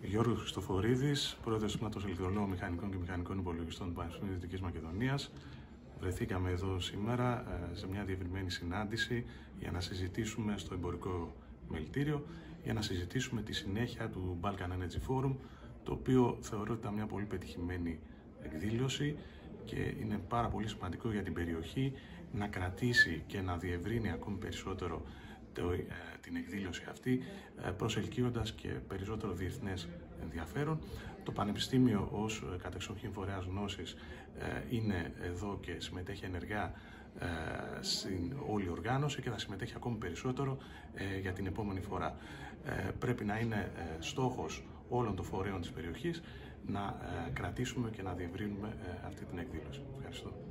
Γιώργος Χριστοφορίδης, πρόεδρος του Τμήματος Ηλεκτρολόγων Μηχανικών και Μηχανικών Υπολογιστών του Πανεπιστημίου Δυτικής Μακεδονίας. Βρεθήκαμε εδώ σήμερα σε μια διευρυμένη συνάντηση για να συζητήσουμε στο εμπορικό μελητήριο, για να συζητήσουμε τη συνέχεια του Balkan Energy Forum, το οποίο θεωρώ ότι ήταν μια πολύ πετυχημένη εκδήλωση και είναι πάρα πολύ σημαντικό για την περιοχή να κρατήσει και να διευρύνει ακόμη περισσότερο την εκδήλωση αυτή, προσελκύοντας και περισσότερο διεθνές ενδιαφέρον. Το Πανεπιστήμιο ως κατεξοχήν φορέας γνώσης είναι εδώ και συμμετέχει ενεργά στην όλη οργάνωση και θα συμμετέχει ακόμη περισσότερο για την επόμενη φορά. Πρέπει να είναι στόχος όλων των φορέων της περιοχής να κρατήσουμε και να διευρύνουμε αυτή την εκδήλωση. Ευχαριστώ.